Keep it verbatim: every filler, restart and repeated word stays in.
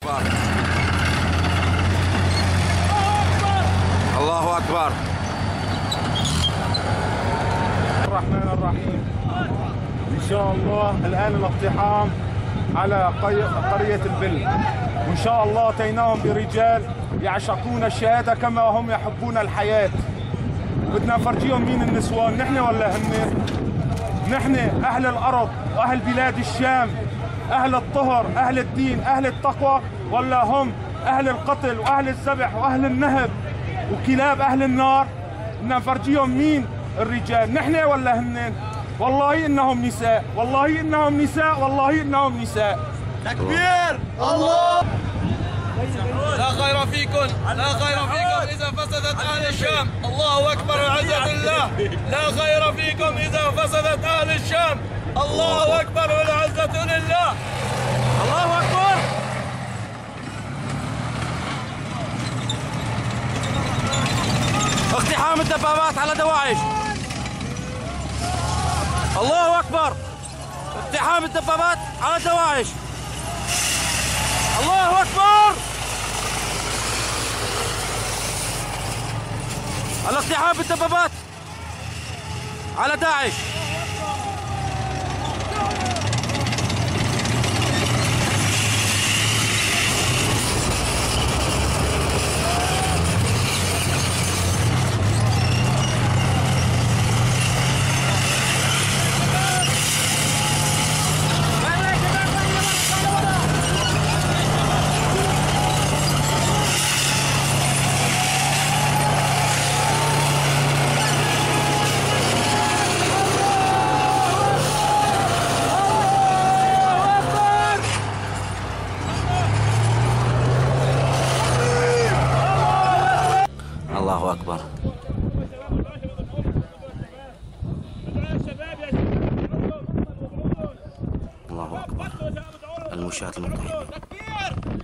الله أكبر. الرحمن الرحيم. إن شاء الله الآن الاقتحام على قرية البل، وإن شاء الله أتيناهم برجال يعشقون الشهادة كما هم يحبون الحياة. بدنا نفرجيهم مين النسوان، نحن ولا هن؟ نحن أهل الأرض وأهل بلاد الشام، أهل الطهر، أهل الدين، أهل التقوى، ولا هم أهل القتل وأهل الذبح وأهل النهب وكلاب أهل النار؟ بدنا نفرجيهم مين الرجال، نحن ولا هن؟ والله إنهم نساء، والله إنهم نساء، والله إنهم نساء. تكبير الله. لا خير فيكم، لا خير فيكم إذا فسدت أهل الشام. الله أكبر والعزة لله. لا خير فيكم إذا فسدت أهل الشام. الله أكبر والعزة لله. الله أكبر. اقتحام الدبابات على دواعش. الله أكبر. اقتحام الدبابات على دواعش. الله أكبر. الاقتحام بالدبابات على داعش. الله أكبر. الله أكبر. المشاة المتحدة.